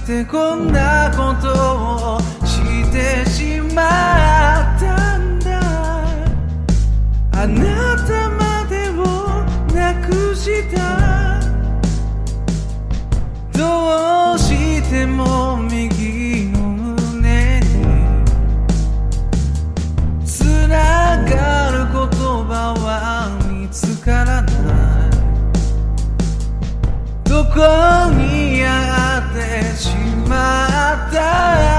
てこんなことをしてしまったんだ。あなたまでをなくした。どうしても右の胸につながる言葉は見つからない。どこにやってしまった